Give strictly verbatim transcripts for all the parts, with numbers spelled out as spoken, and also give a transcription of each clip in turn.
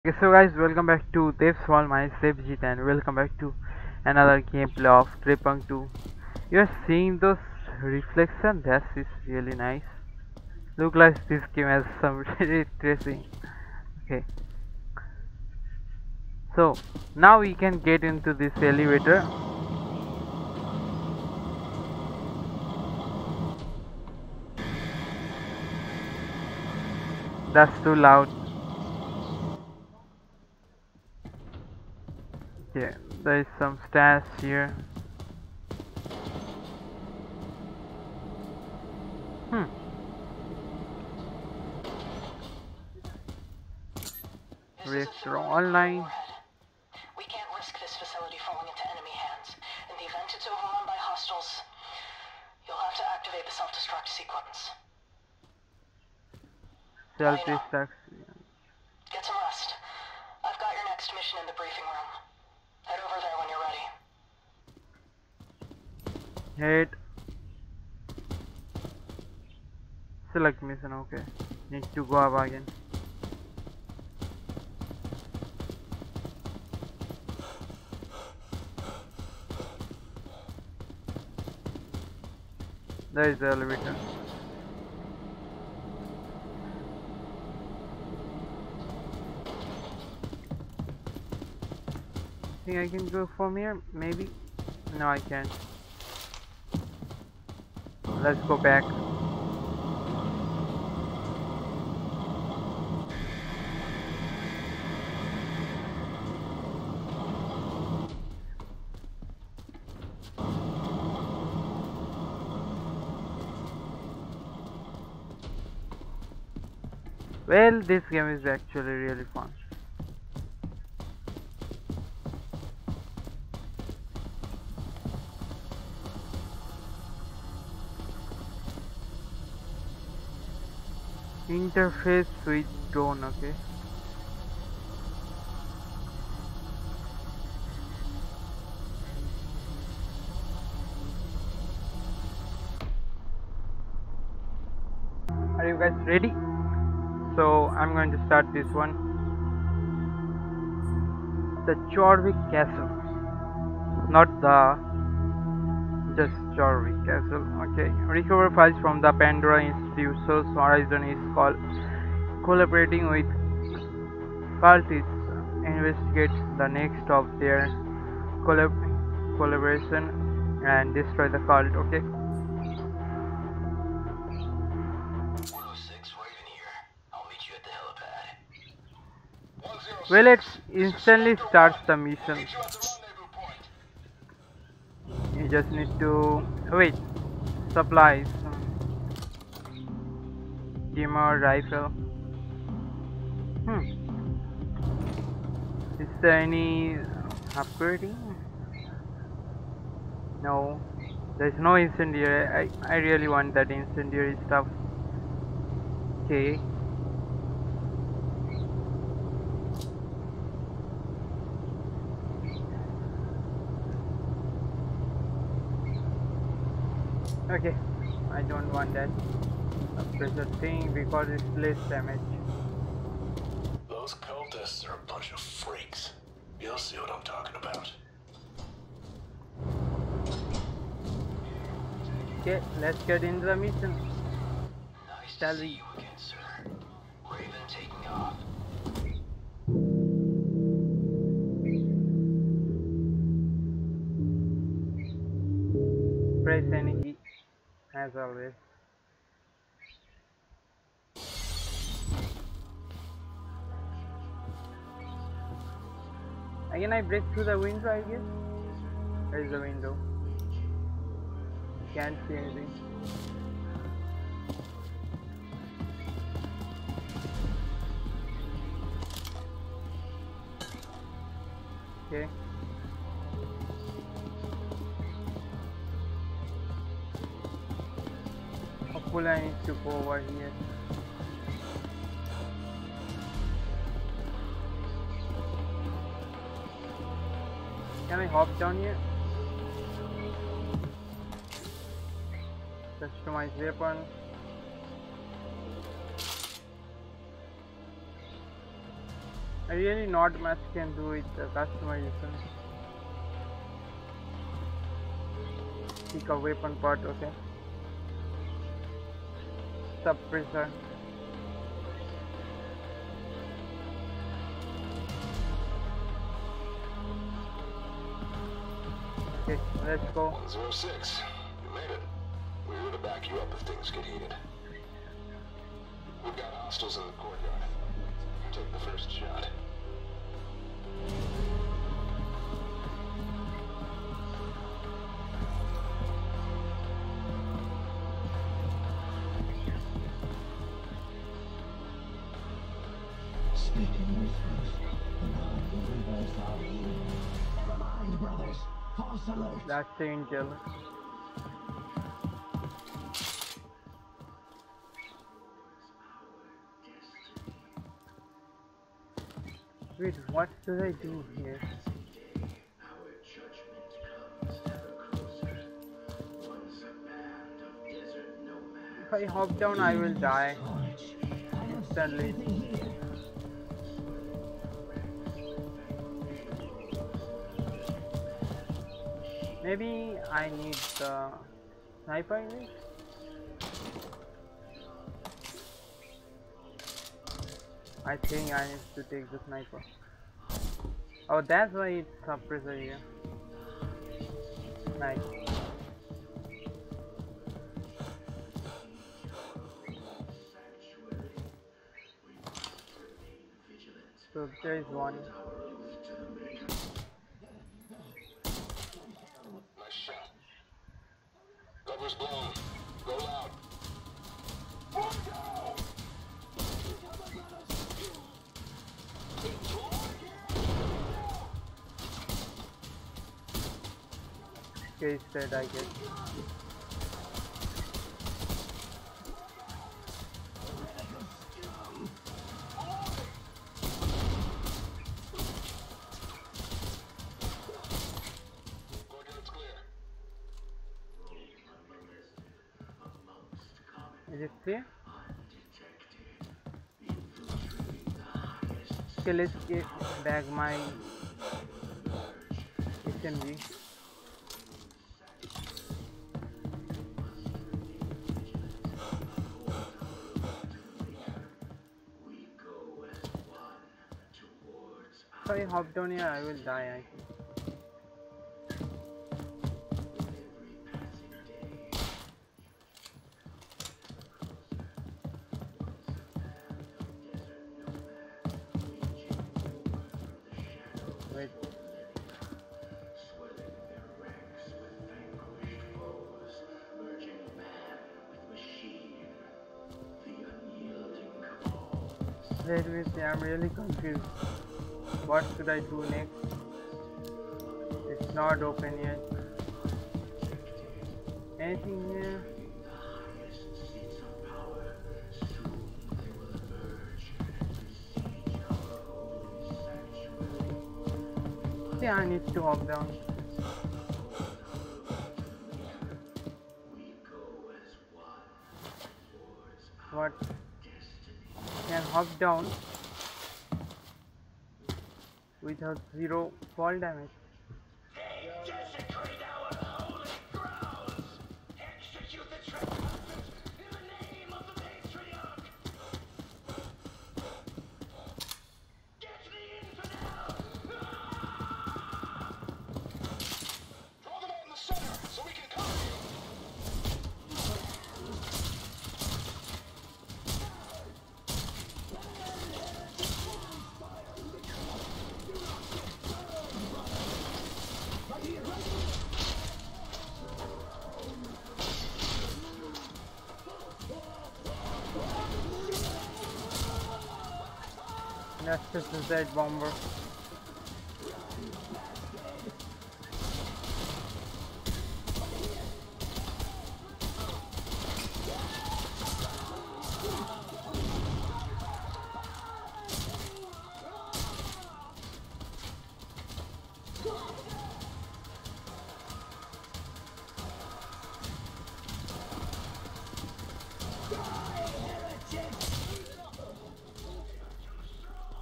Okay, so guys, welcome back to Dev's Wall. My name is Devjit and welcome back to another gameplay of Trepang two. You're seeing those reflection? That is really nice. Look like this game has some really tracing. Okay, so now we can get into this elevator. That's too loud. Okay, there is some stairs here. Hmm. Reactor online. We can't risk this facility falling into enemy hands. In the event it's overrun by hostiles, you'll have to activate the self-destruct sequence. Self-destruct. Get some rest. I've got your next mission in the briefing room. Head over there when you're ready. Head. Select mission. Okay. Need to go up again. There is the elevator. Think I can go from here? Maybe? No, I can't. Let's go back. Well, this game is actually really fun. Interface with drone, okay. Are you guys ready? So I'm going to start this one. The Chorwick Castle, not the just Chorwick Castle. Okay, recover files from the Pandora Institute. Source Horizon is called collaborating with cultists, investigate the next of their collab collaboration and destroy the cult. Okay. one oh six Raven here. I'll meet you at the helipad. Well, it instantly starts the mission. You just need to wait. Supplies. Dimmer rifle. Hmm. Is there any upgrading? No. There's no incendiary. I, I really want that incendiary stuff. Okay. Okay. I don't want that. A pressure thing because it's less damage. Those cultists are a bunch of freaks. You'll see what I'm talking about. Okay, let's get into the mission. Nice Shall to see we? you again, sir. Raven taking off. Press any key as always. Again, I break through the window, I guess. Where is the window? Can't see anything. Okay. Hopefully I need to go over here. Can I hop down here? Customize weapon. Really not much can do with the customization. Pick a weapon part, okay. Suppressor. Okay, let's go. one zero six. You made it. We're here to back you up if things get heated. We've got hostiles in the courtyard. Take the first shot. Speaking with us, and how we reverse our healing. Never mind, brothers. False alert. That's the intel. Wait, what should I do here? Our judgment comes ever closer. Once a band of desert nomads. If I hop down, I will die instantly. Maybe I need the sniper in it? I think I need to take the sniper. Oh, that's why it's suppressor here. Nice. So there is one. Nice shot. Cover's blown. Roll out. Okay, it's dead, I guess. Courtyard's clear. Is it clear? Okay, let's get back my S M G. If I hop down here, I will die, I think. Wait. Wait, wait, I'm really confused. What should I do next? It's not open yet. Anything here? Yeah, I need to hop down. What? Can hop down without zero fall damage. Desecrate our holy grounds! Execute the trespassers in the name of the patriarch! Get the infidel! Draw them out in the center so we can cover you. That's just a Z bomber.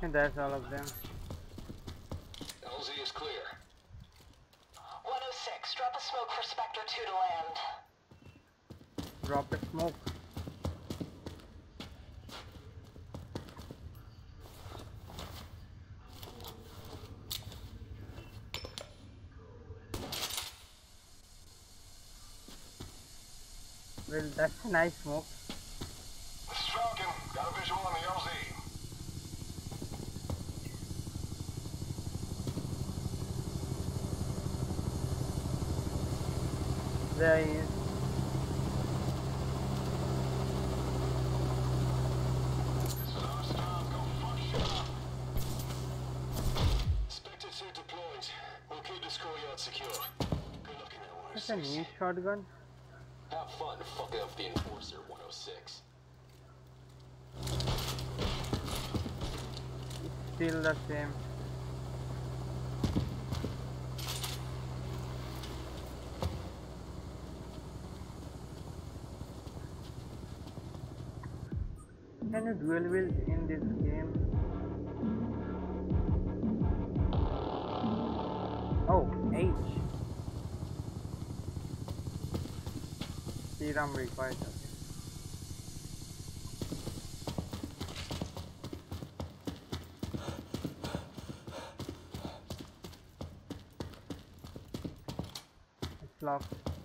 And that's all of them. L Z is clear. one oh six, drop a smoke for Spectre two to land. Drop a smoke. Well, that's a nice smoke. This is Falcon. Got a visual on the L Z. There he is. This is our stop. Go fuck shit up. Spectre two deployed. We'll keep this courtyard secure. Good luck in there, That's a new shotgun. Have fun fucking up the Enforcer, one oh six. It's still the same. Can you dual wield in this game? Oh, H. Serum required. Okay. It's locked.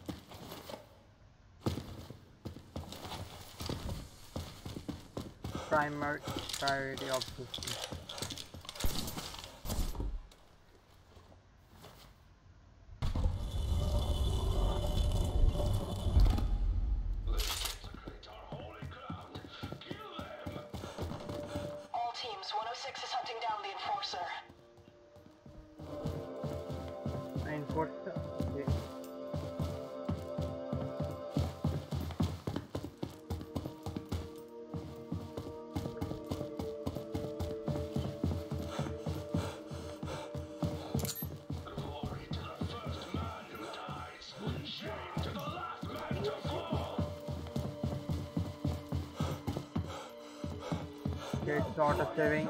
Primary priority of system. All teams, one oh six is hunting down the Enforcer. Enforcer. Okay. Glory to the first man who dies. Shame to the last man to fall. Okay, it's auto saving.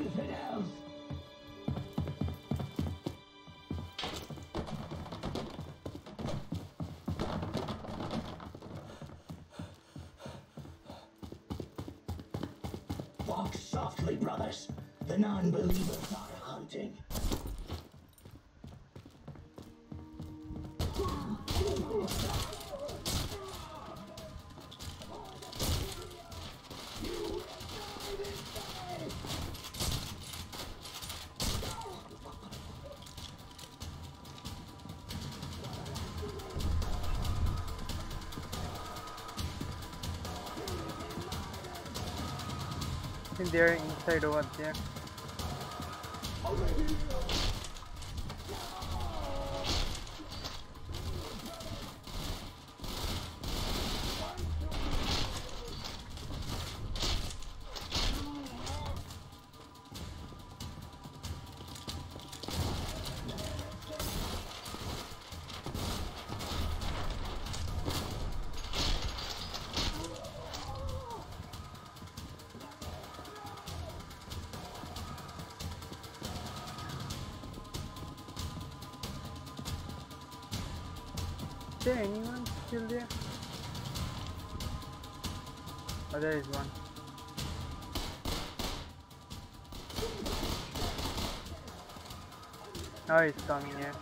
Walk softly, brothers. The non-believers are hunting. I think they're inside over there. Is there anyone still there? Oh, there is one. Oh, he's coming here.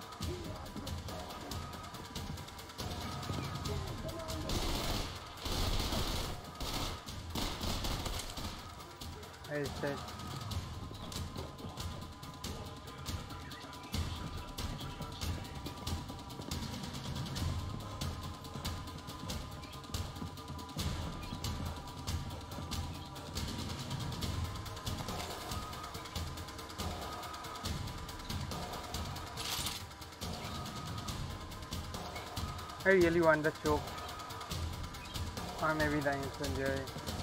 Where is that? I really want the choke, or maybe the incendiary.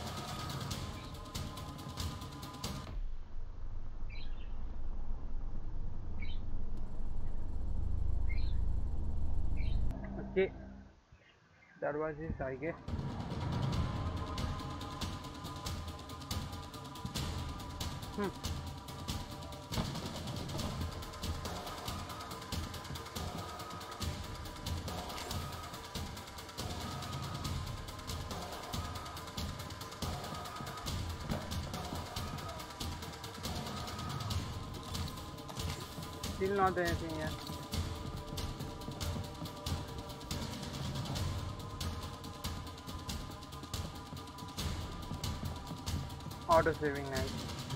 Okay, that was it, I guess. Hmm. Still not anything yet. Auto saving, nice.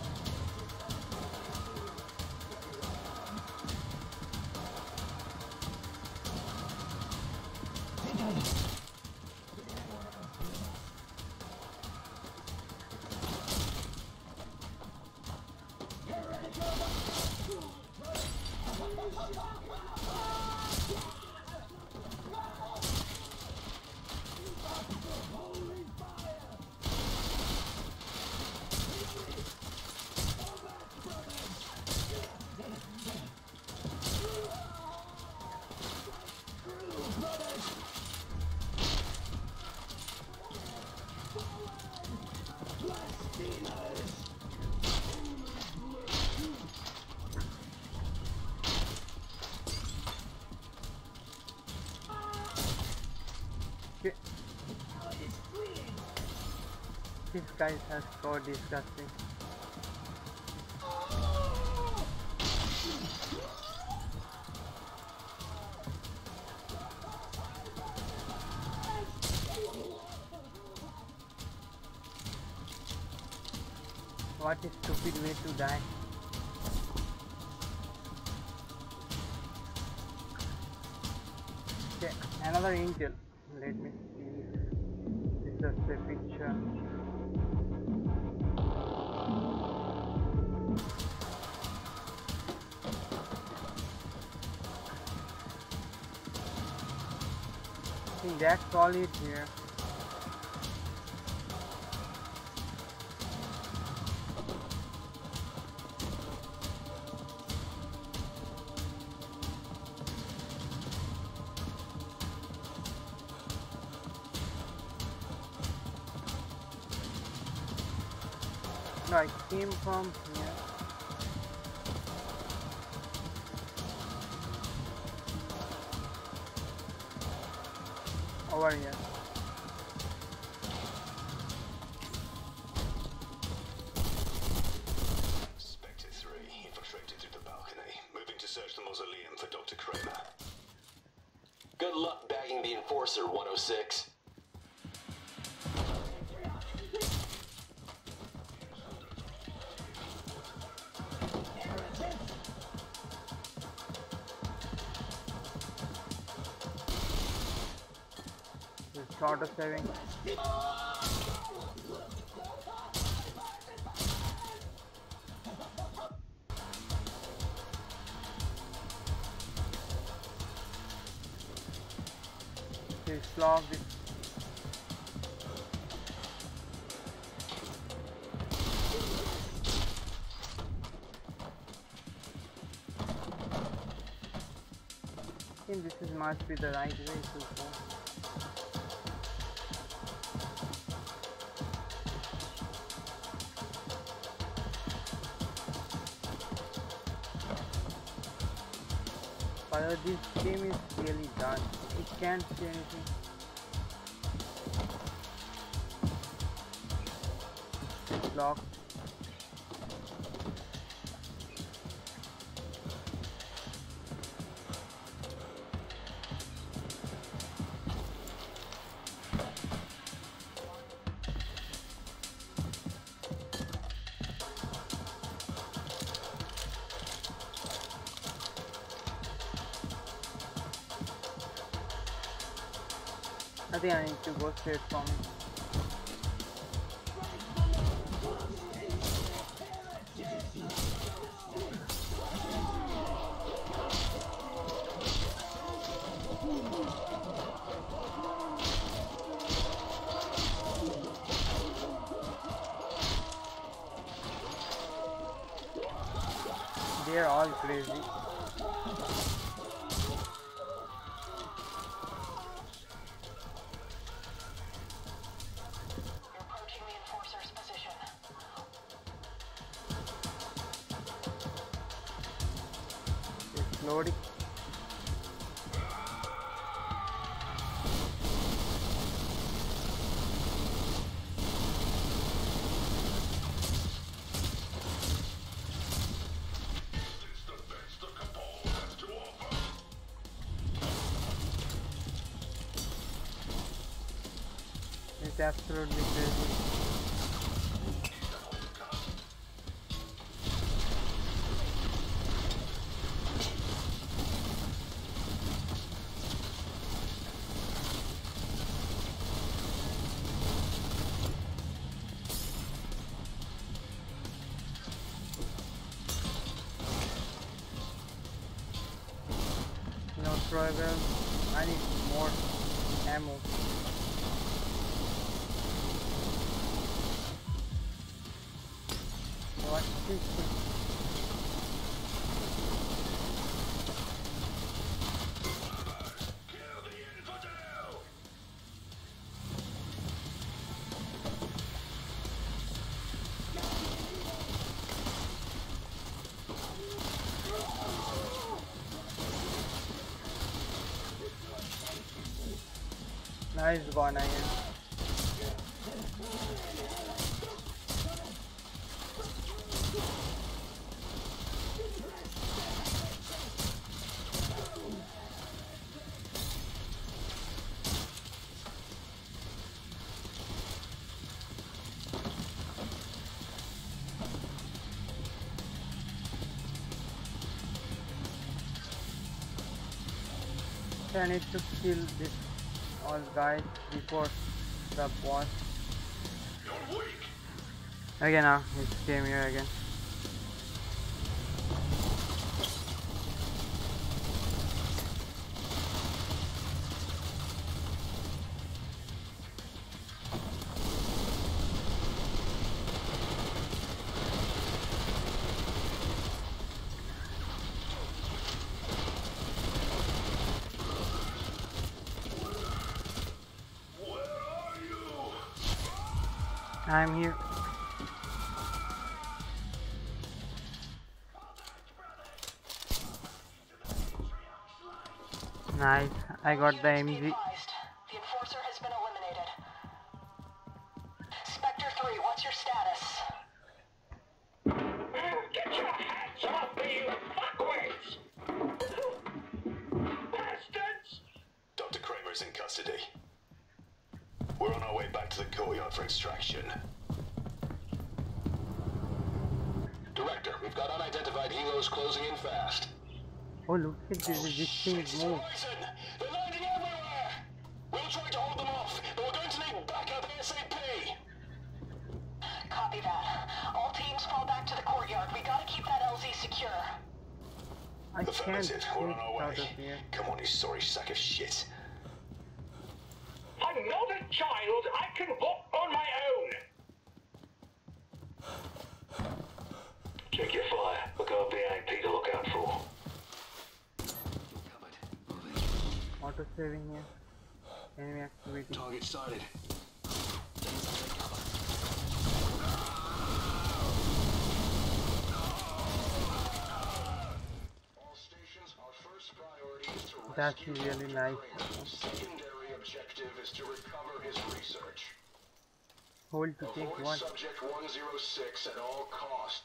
Okay. This guy has so disgusting. What a stupid way to die. Okay, another intel. Let me see. This is the picture. I think that's all it here. No, I came from here. Over here. Spectre three infiltrated through the balcony, moving to search the mausoleum for Doctor Kramer. Good luck bagging the Enforcer, one oh six. It's auto saving. It's locked. I think this is must be the right way to go. But this game is really dark. It can't see anything. It's locked. I think I need to go straight from it. They're all crazy. Loading. It's the best of Cabal It's absolutely crazy. No travel. I need more ammo. What is this? Kill the infidel! Nice one, I am. I need to kill this all guys before the boss. You're weak! Again, now it came here again. Where are you? I'm here. Nice, I got the Units M be G. advised. The Enforcer has been eliminated. Spectre three, what's your status? Get your hands off me, you fuckwits! Bastards! Doctor Kramer's in custody. We're on our way back to the courtyard for extraction. Director, we've got unidentified helos closing in fast. Oh, look at this, this thing It's move. Horizon! They're landing everywhere! We'll try to hold them off, but we're going to need backup ASAP! Copy that. All teams fall back to the courtyard. We gotta keep that L Z secure. I can't Affirmative, get we're on our out way. of here. Come on, you sorry sack of shit. I'm not a child. I can walk on my own. Check your fire. We've got a V I P to look out for. Auto saving here. Enemy activity. Target sighted. All stations, our first priority is to That's rescue really Doctor nice. Kramer. Secondary objective is to recover his research. Hold to take Avoid one. subject one zero six at all costs.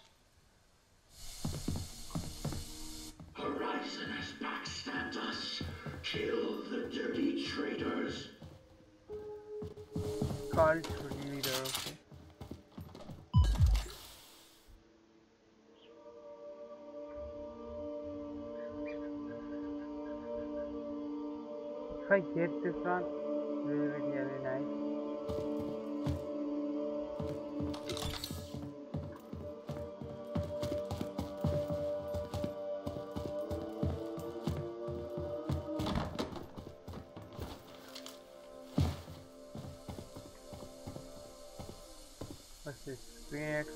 Horizon has backstabbed us. Kill the dirty traitors. Cult leader, okay. If I get this one, it will be really nice. What's this? Green.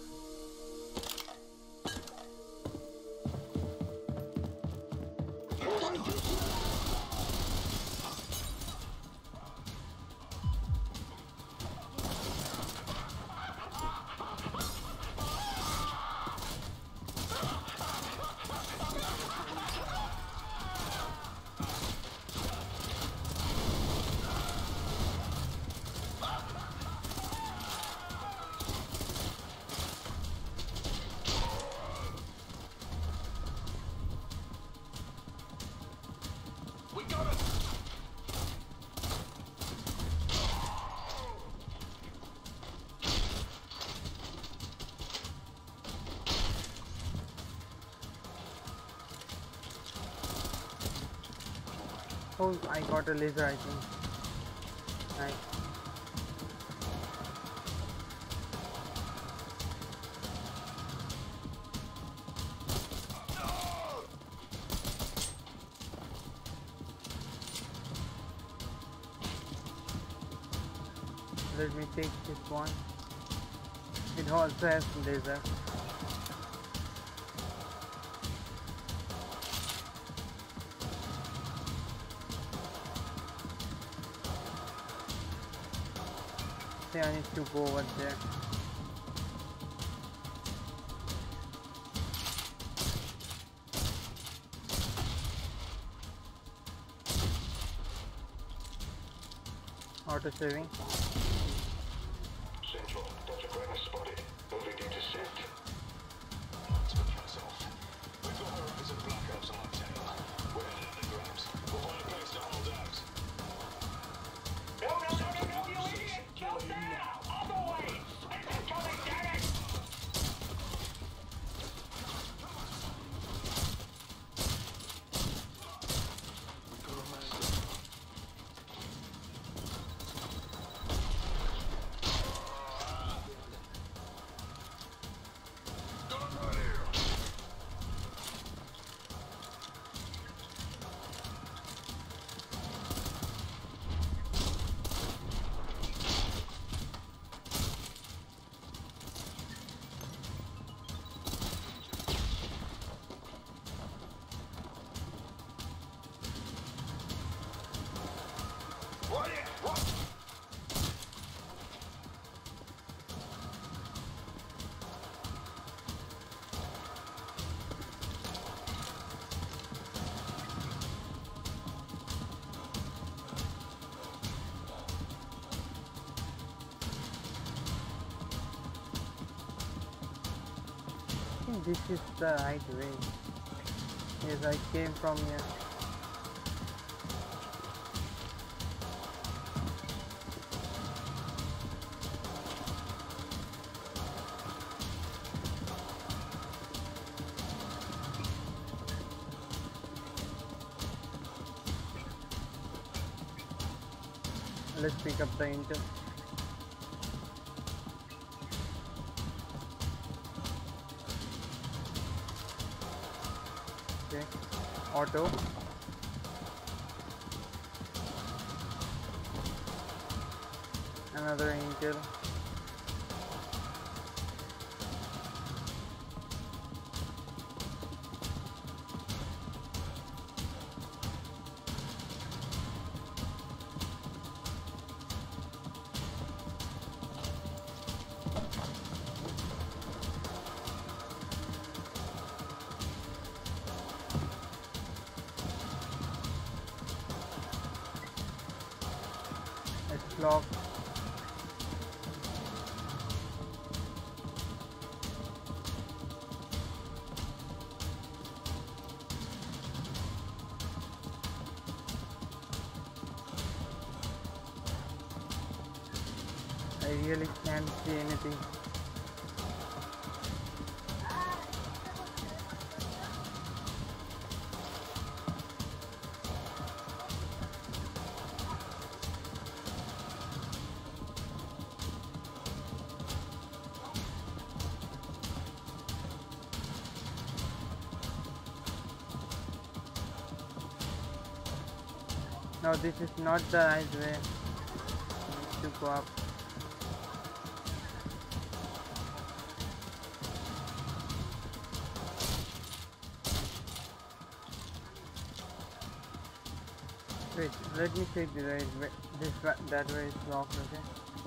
Oh, I got a laser, I think. Nice. Let me take this one. It also has laser. See, I need to go over there. Auto saving. Central, Delta Graham is spotted. Moving into set. Switch myself. We've got Horizon blackouts on our tail. We're ahead of the Grams. We'll find a place to hold out. No, no, no, no, no, you idiot! Go now! Other way! It's coming, damn it! What? What? I think this is the right way. Yes, I came from here. Let's pick up the intel. Okay, auto. Another intel. It's locked. I really can't see anything. No, this is not the right way. I need to go up. Wait, let me check the right way. This wa- that way is locked, okay?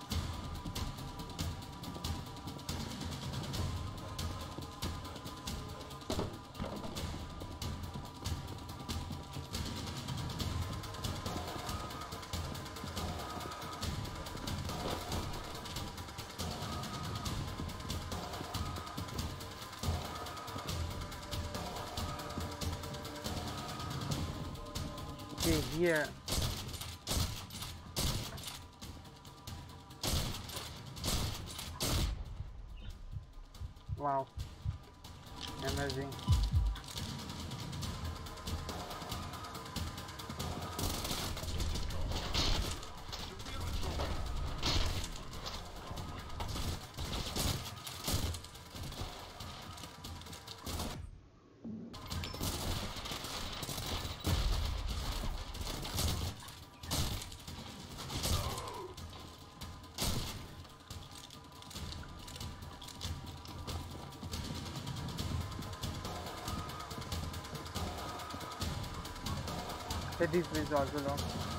Okay, here. Wow. Amazing. This is also long.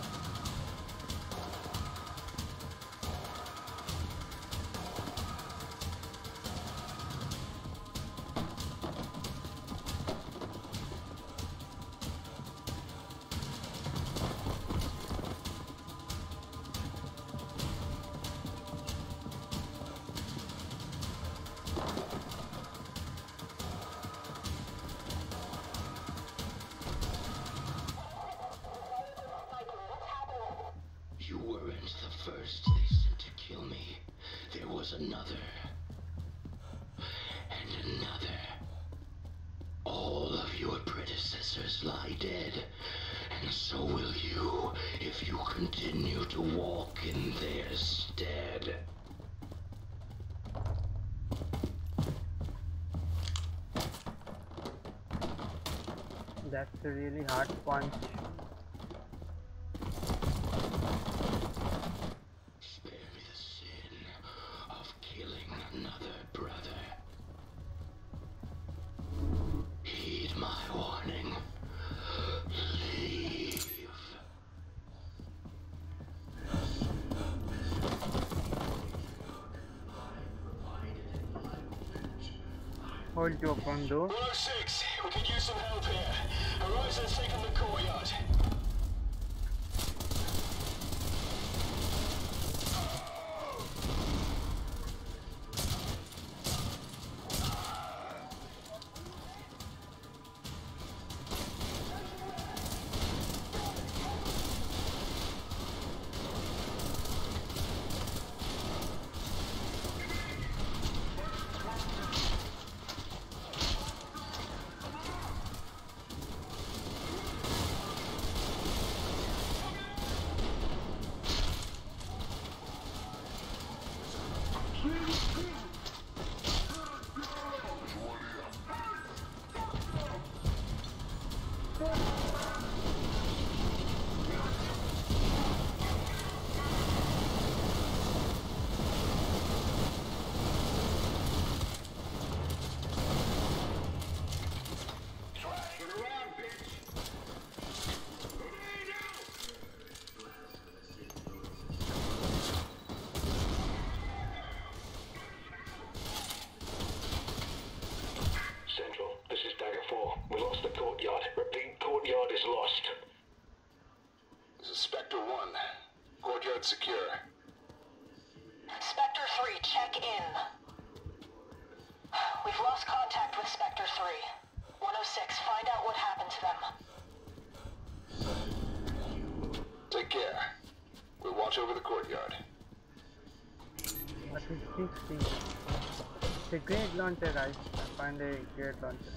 You weren't the first they sent to kill me. There was another. And another. All of your predecessors lie dead. And so will you, if you continue to walk in their stead. That's a really hard punch. Spare me the sin of killing another brother. Heed my warning. Leave. Hold your gun though. one oh six, we could use some help here. Horizon's taken the courtyard. Secure. Spectre three, check in. We've lost contact with Spectre three. one oh six, find out what happened to them. Take care. We'll watch over the courtyard. What is this thing? It's a great launcher, guys. I find a great launcher.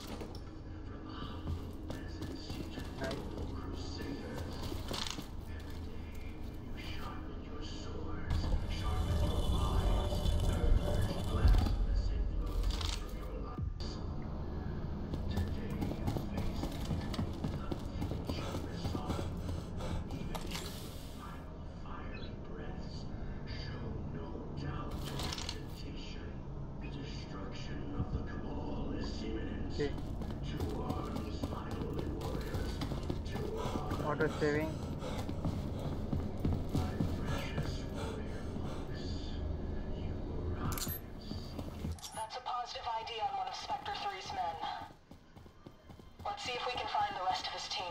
Nice. Okay. Auto saving. That's a positive I D on one of Spectre three's men. Let's see if we can find the rest of his team.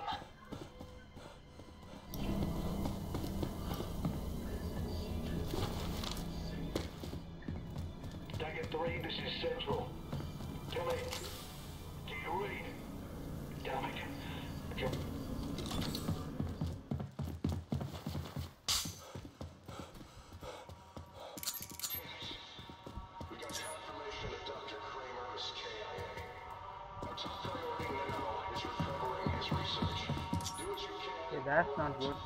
Dagger three, this is Central. Come in. Do you read? Damn it. Come. We got confirmation that Doctor Kramer is K I A. Our top priority now is recovering his research. Do what you can. Okay, that's not good.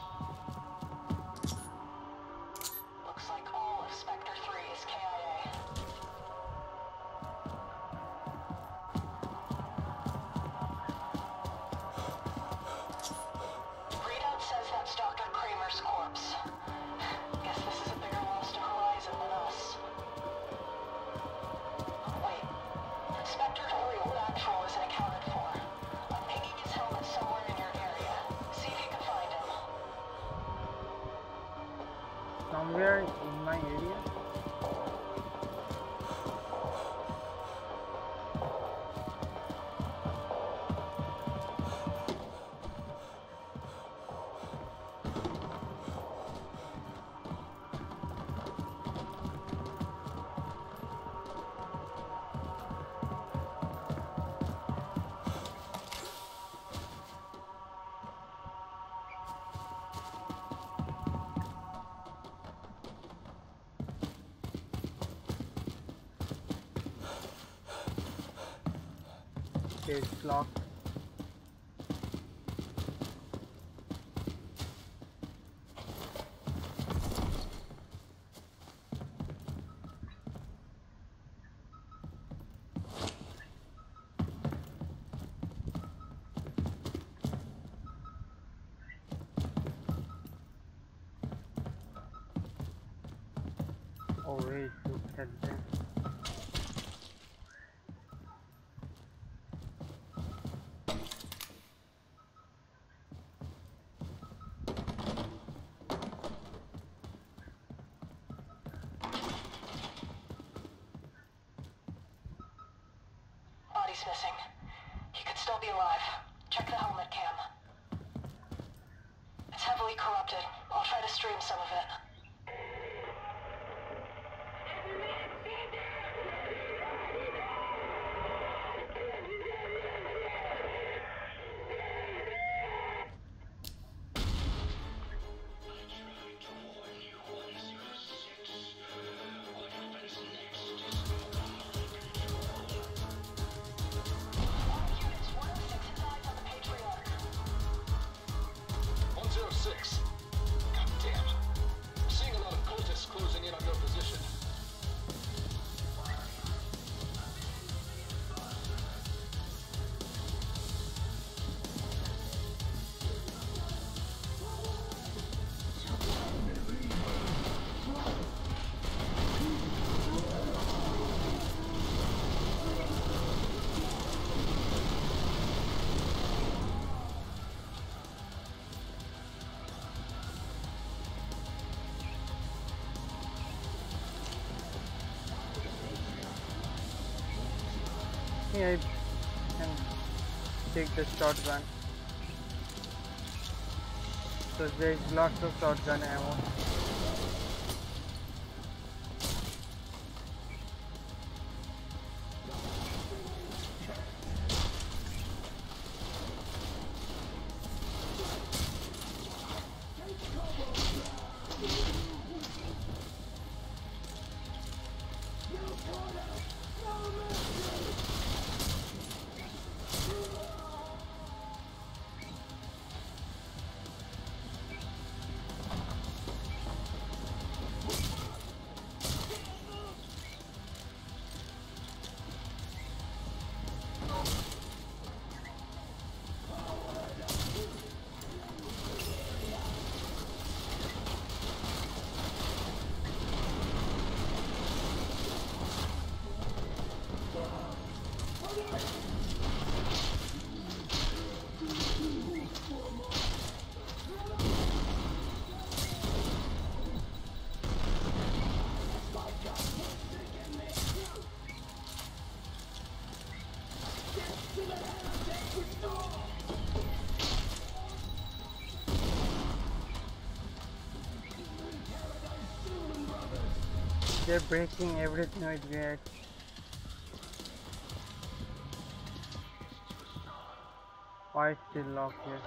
Looks like all of Spectre three is K I A. Readout says that's Doctor Kramer's corpse. Guess this is a bigger loss to Horizon than us. Wait. Spectre three Actual isn't accounted for. I'm pinging his helmet somewhere in your area. See if you somewhere in my area. It's locked. Oh wait, look at them. Body's missing. He could still be alive. Check the helmet cam. It's heavily corrupted. I'll try to stream some of it. one zero six. God damn. I'm seeing a lot of cultists closing in on your position. I can take the shotgun. So there's lots of shotgun ammo. They're breaking everything with that. Why it's still locked here?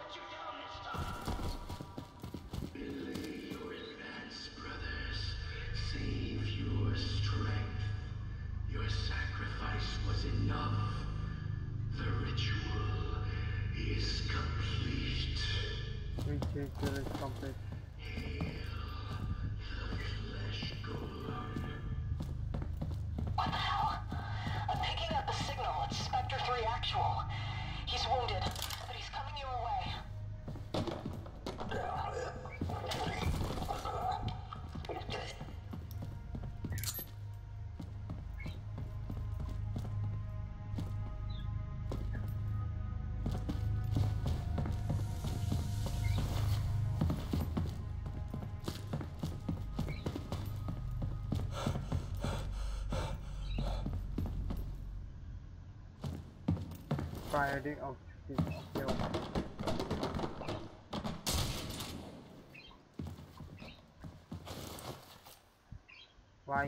Belay your advance, brothers. Save your strength. Your sacrifice was enough. The ritual is complete. Which ritual is complete? Hail the flesh golem. What the hell? I'm picking up a signal. It's Spectre three Actual. He's wounded, but he's coming your way. Priority objective. Okay, okay. Why?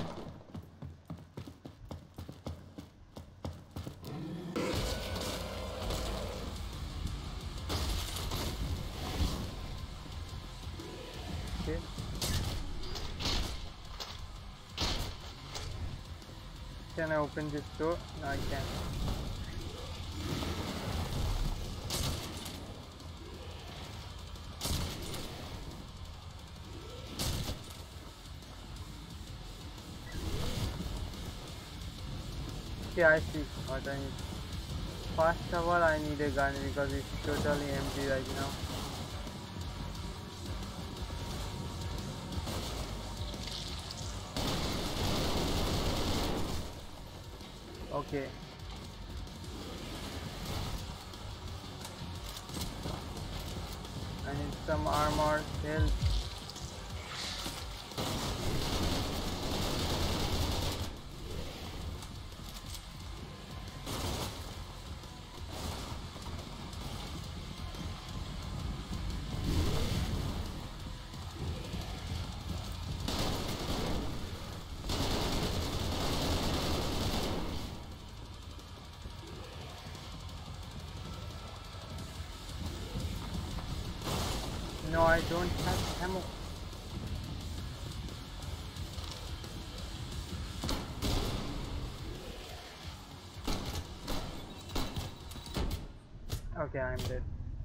Okay. Can I open this door? No, I can't. Okay, I see what I need. First of all, I need a gun because it's totally empty right now. Okay. I need some armor, health. No, I don't have ammo. Okay, I'm dead.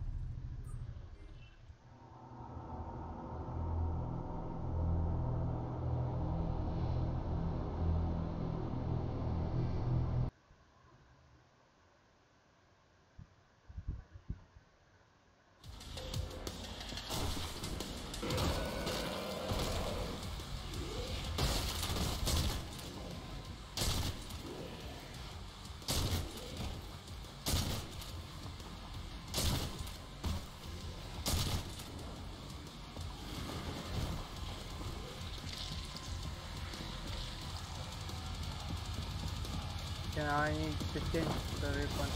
Then I need to change the weapon.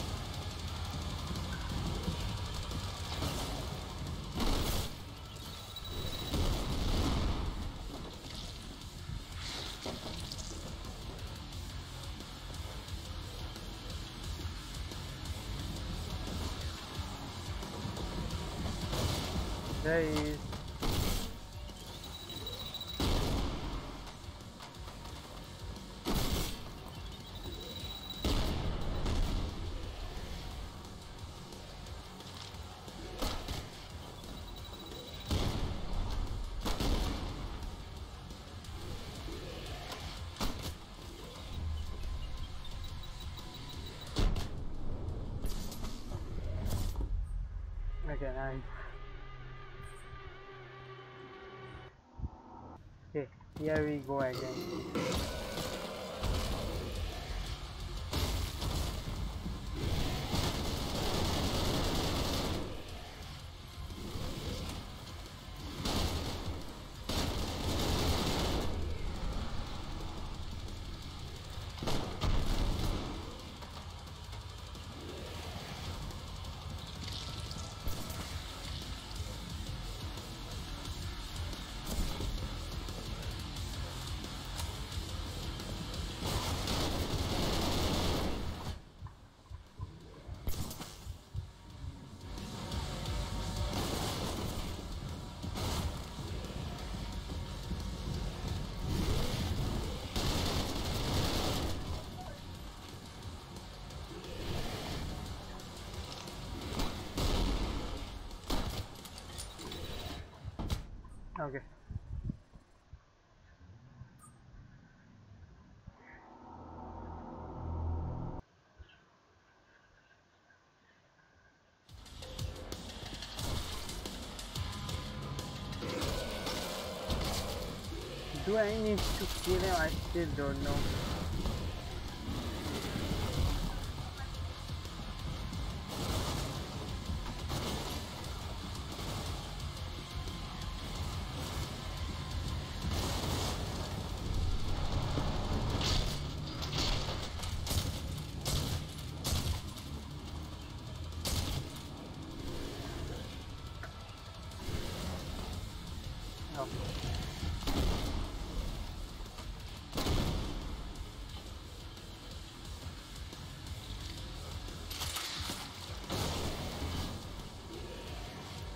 There is. Okay, nice. Okay, here we go again. Okay. Do I need to kill him? I still don't know.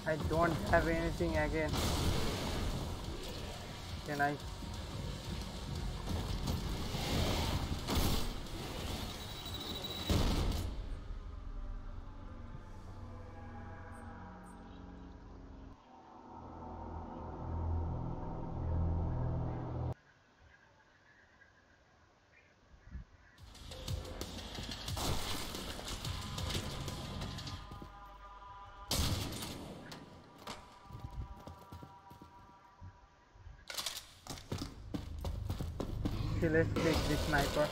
I don't have anything again. Can I? Okay, let's take the sniper.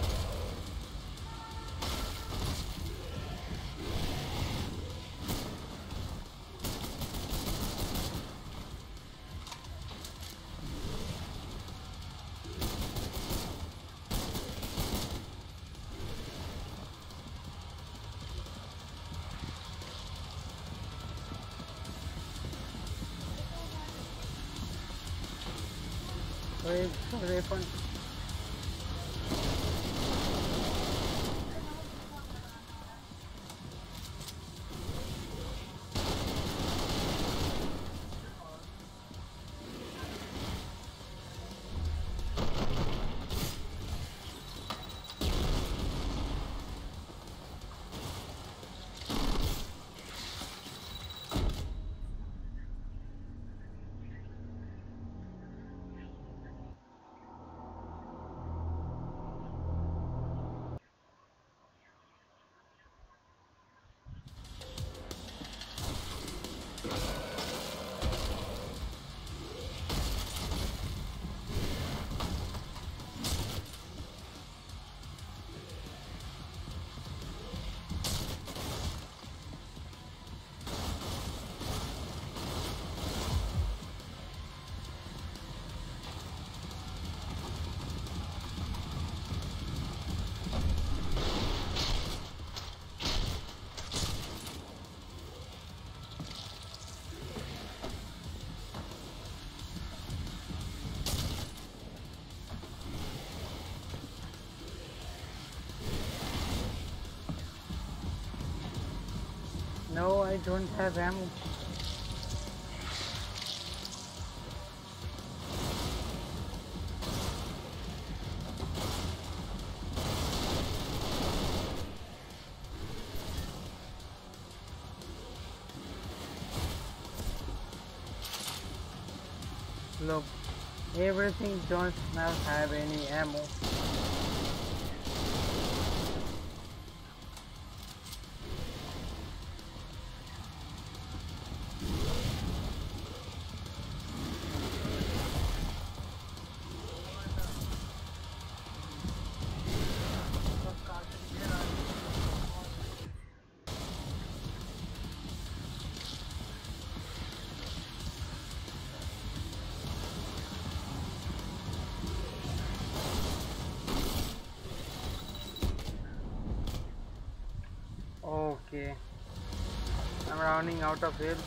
Wait for refund. No, I don't have ammo. Look, everything does not have any ammo. Okay, I'm running out of health.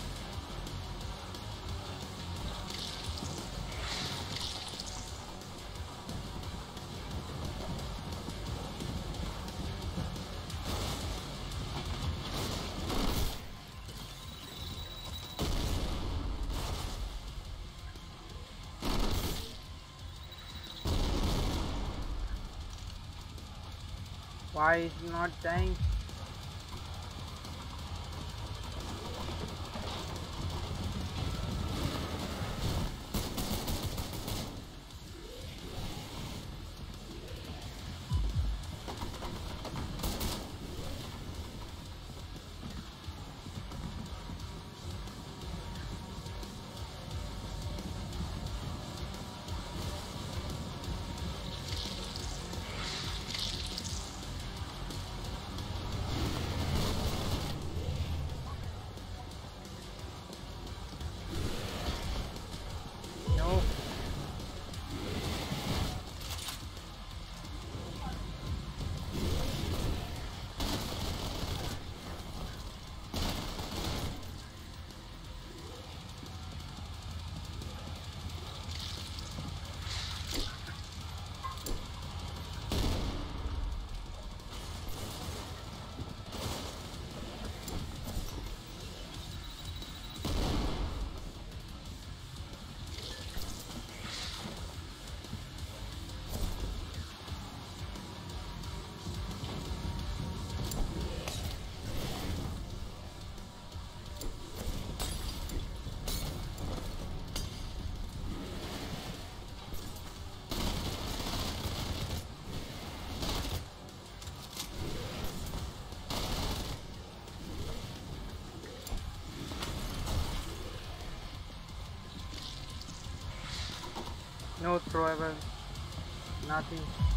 Why is it not dying? No throwable. Nothing.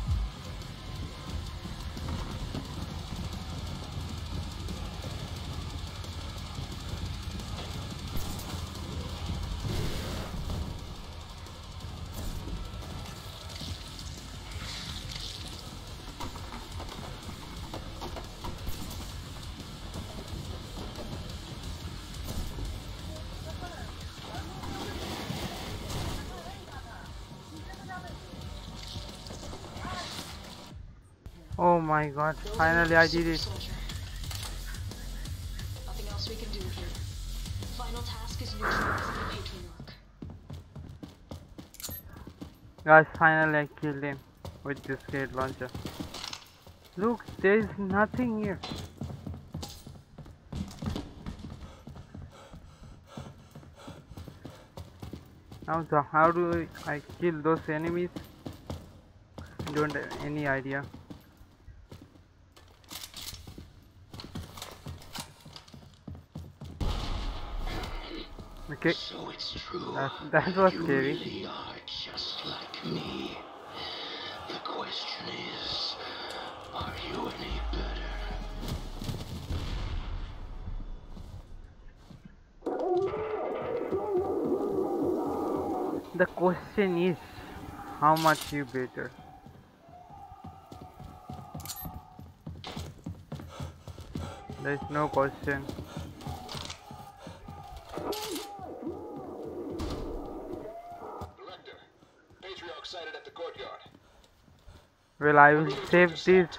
Oh my god, finally I did it. Soldier. Nothing else we can do here. Final task is neutralizing the patriarch. Guys, finally I killed him with this grenade launcher. Look, there is nothing here. Now, so how do I kill those enemies? I don't have any idea. Okay, So it's true. that, that was you scary. really are just like me. The question is, are you any better? The question is, how much you better? There is no question. Director, Patriarch sighted at the courtyard. Well, I will save this. Negative.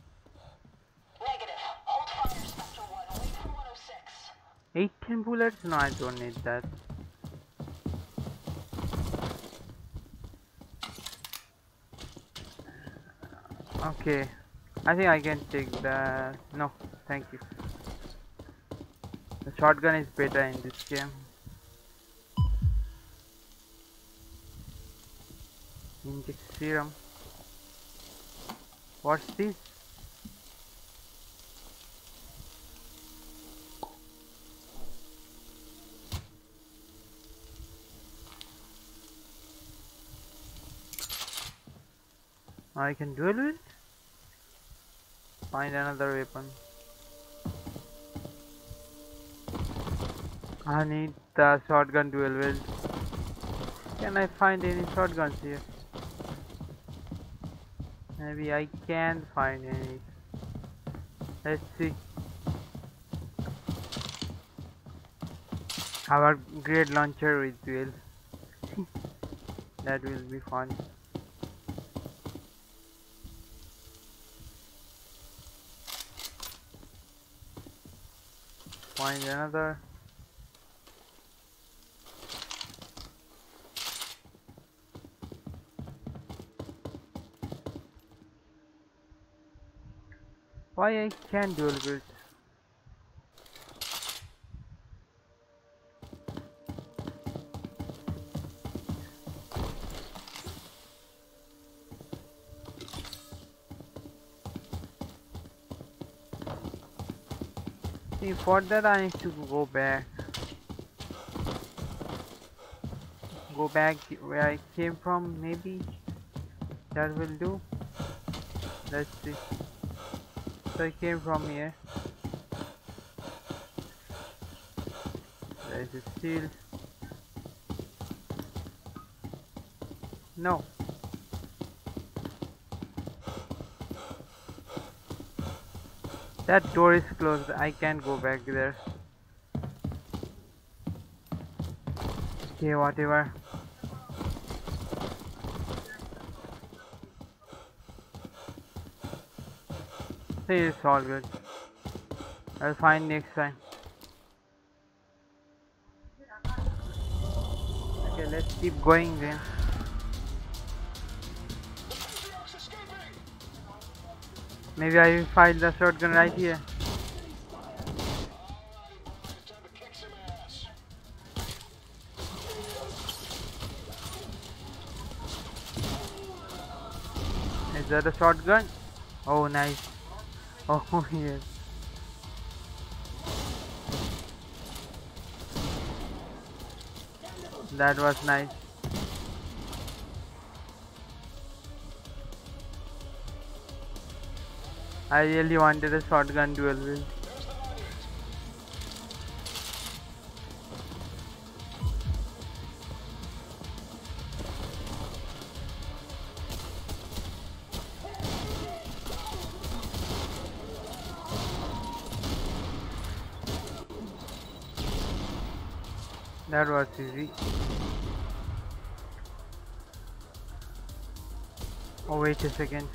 Hold fire, Spectre one. Wait for one oh six. eighteen bullets? No, I don't need that. Okay, I think I can take that. No, thank you. The shotgun is better in this game. Inject serum. What's this? I can duel with? Find another weapon. I need the shotgun duel wield. Can I find any shotguns here? Maybe I can find any. Let's see. Our great launcher with duel. That will be fun. Find another. Why I can't dual wield? See, for that I need to go back. Go back where I came from, maybe that will do. Let's see. So I came from here. There is a shield. No. That door is closed. I can't go back there. Okay, whatever. It's all good. I'll find next time. Okay, let's keep going then. Maybe I will find the shotgun right here. It's time to kick some ass. Is that a shotgun? Oh, nice. Oh, yes. That was nice. I really wanted a shotgun duel with. That was easy. Oh wait a second.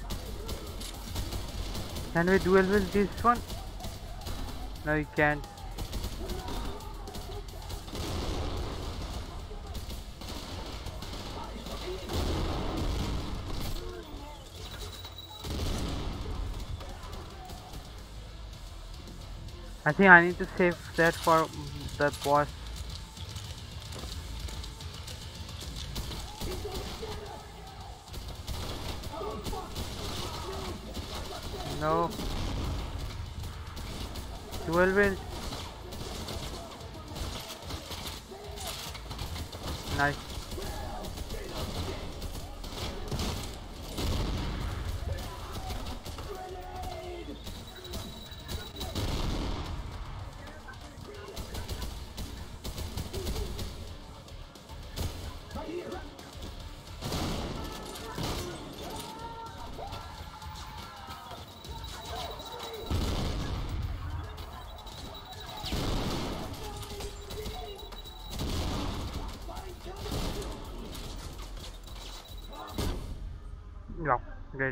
Can we duel with this one? No, you can't. I think I need to save that for the boss. No. Duel with. Nice. Yeah, great.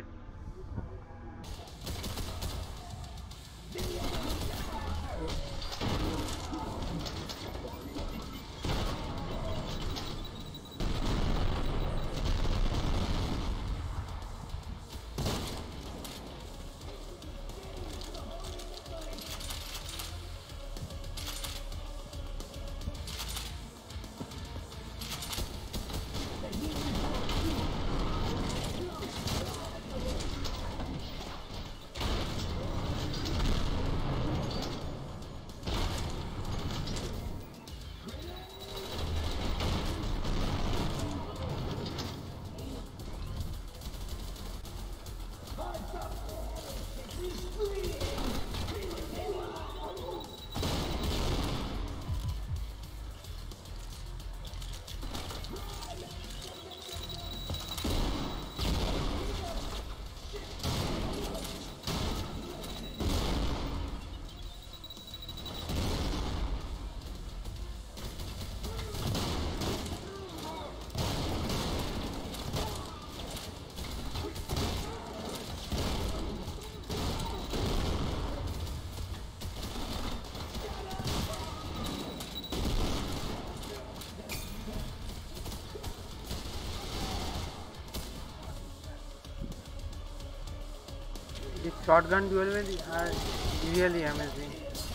This shotgun duel with are really amazing.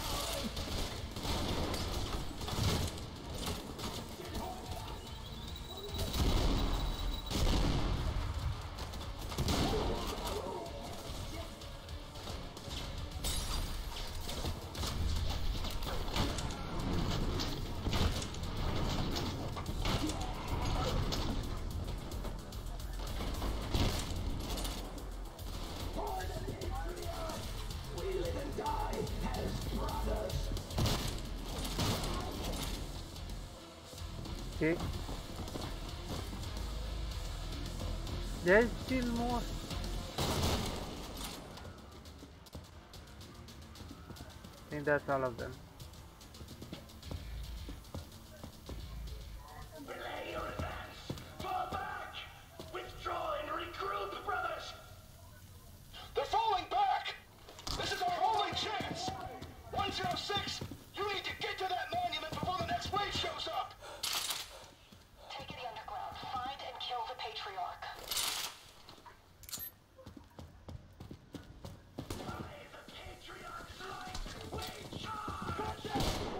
Okay. There's still more. I think that's all of them. Delay your advance! Fall back! Withdraw and regroup, brothers! They're falling back! This is our only chance! one zero six, you need to get to that monument before the next wave shows up! Take the underground. Find and kill the Patriarch. By the Patriarch's light, we charge!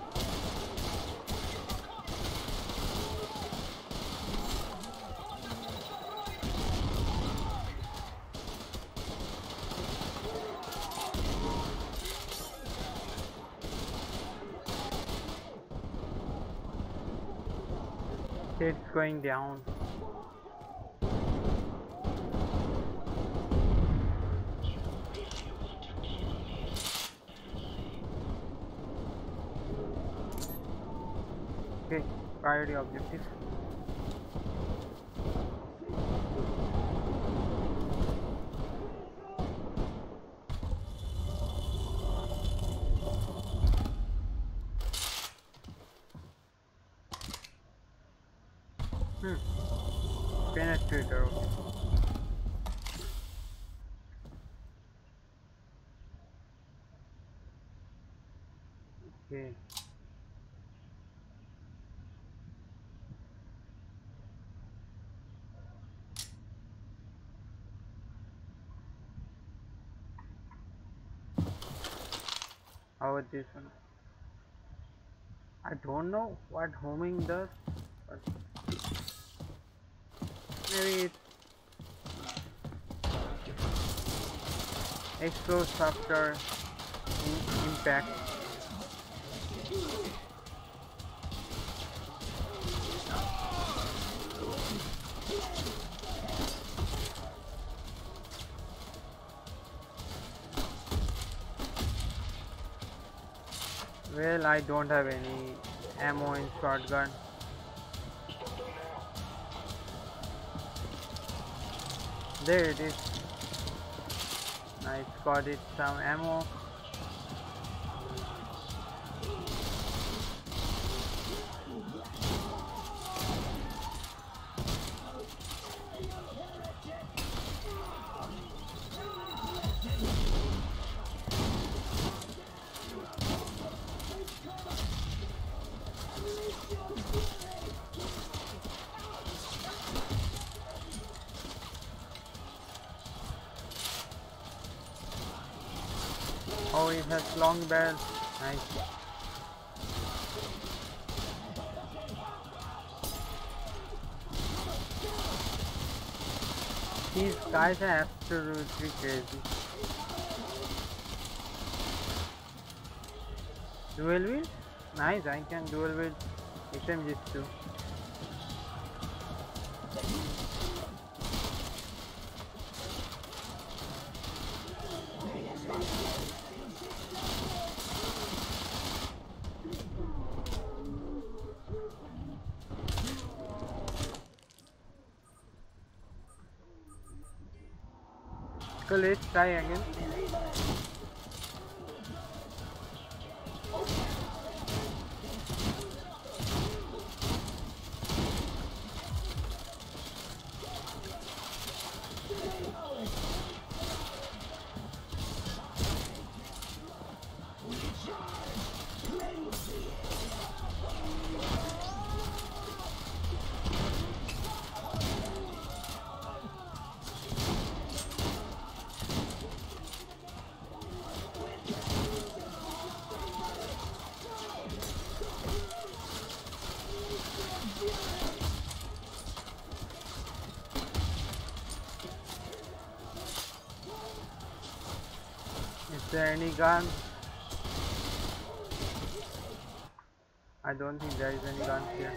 It's going down. If you want to Okay, priority objective. Hmm. Penetrator. Okay. How about this one? I don't know what homing does, but maybe it explodes after in impact. Well, I don't have any ammo in shotgun. There it is. Nice, got it some ammo. Oh, it has long barrel. Nice. These guys are absolutely crazy. Dual wield? Nice, I can dual wield S M Gs too. So let's try again. Is there any gun? I don't think there is any gun here.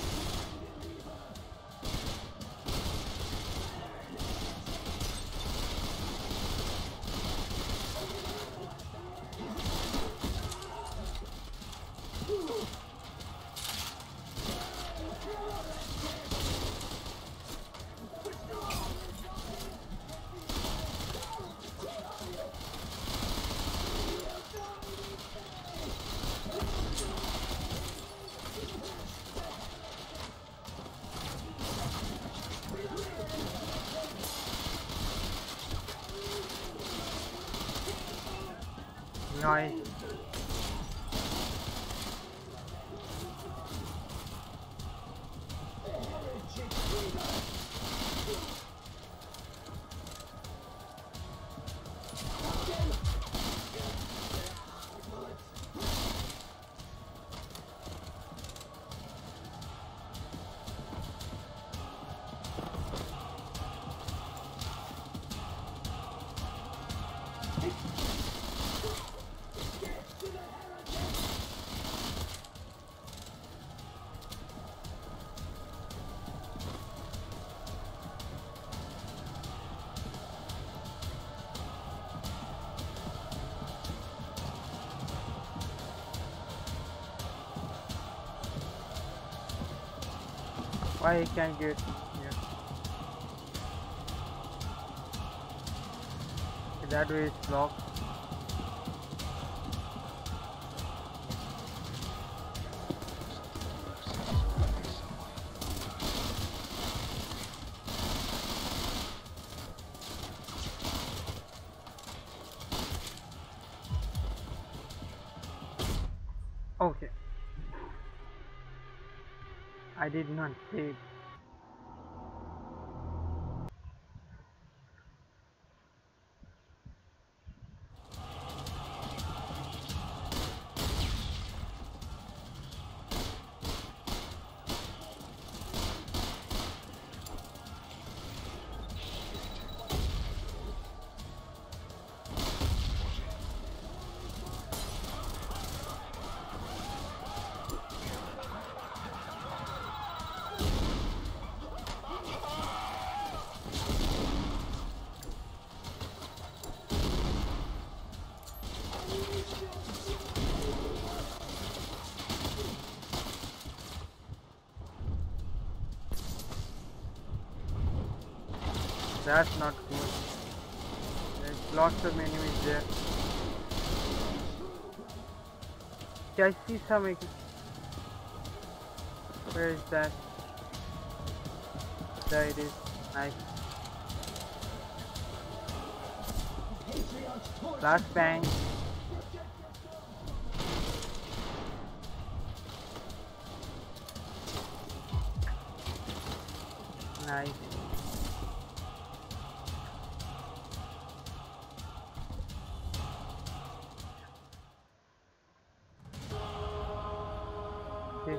Nice. Why I can't get here? Okay, that way is blocked. Okay. I did not save. That's not good. There's lots of enemies there. Okay, I see some. Where is that? There it is. Nice. Last bang. Nice. Okay.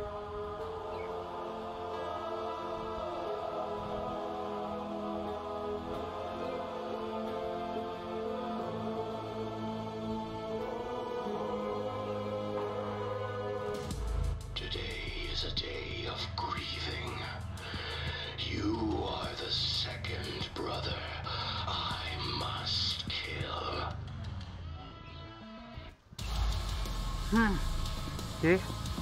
Today is a day of grieving. You are the second brother I must kill. Hmm. Okay.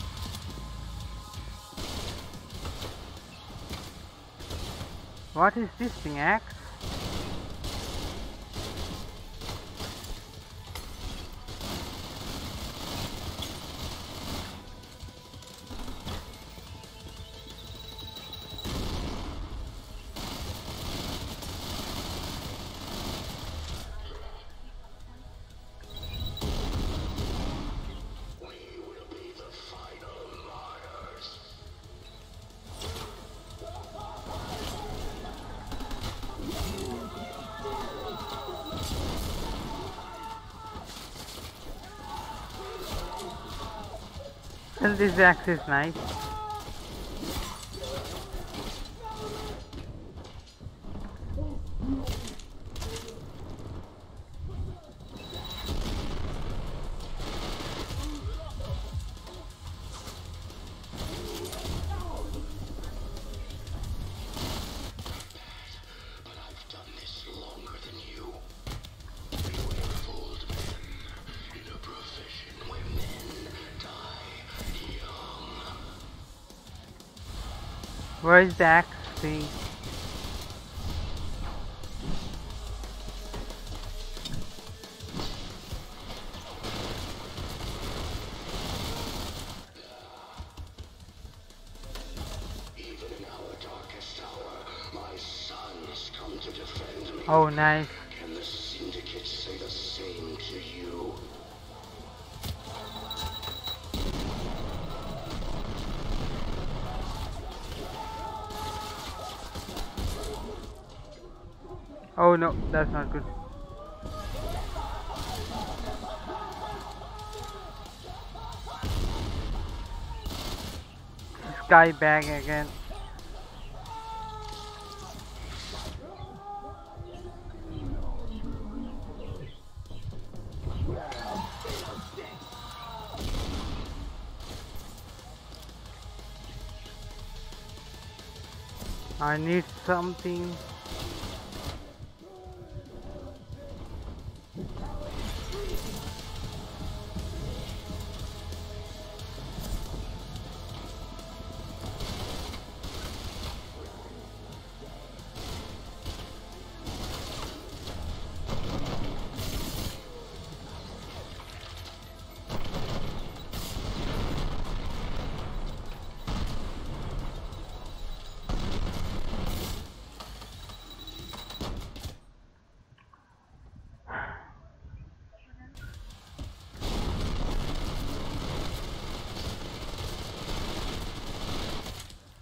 What is this thing, axe? We will be the final martyrs. Well, this axe is nice. But I've done this longer than you. You have fooled men in a profession where men die young. Where is the axe thing? Even in our darkest hour, my sons come to defend me. Oh, nice. Can the Syndicate say the same to you? Oh no, that's not good. Sky bag again. I need something.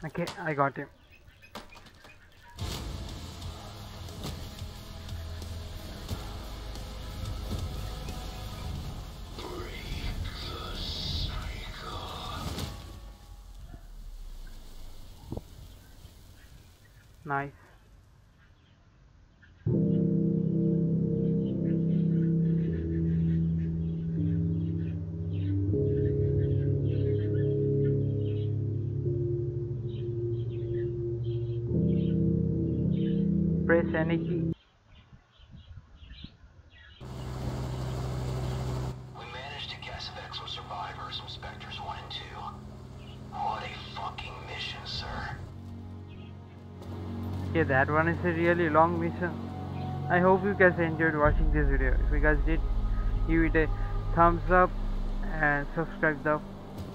Okay, I got him. Nice. Press any key. We managed to cassevac some survivors from Spectres one and two. What a fucking mission, sir. Yeah, that one is a really long mission. I hope you guys enjoyed watching this video. If you guys did, give it a thumbs up and subscribe the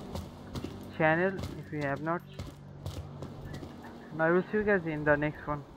channel if you have not. And I will see you guys in the next one.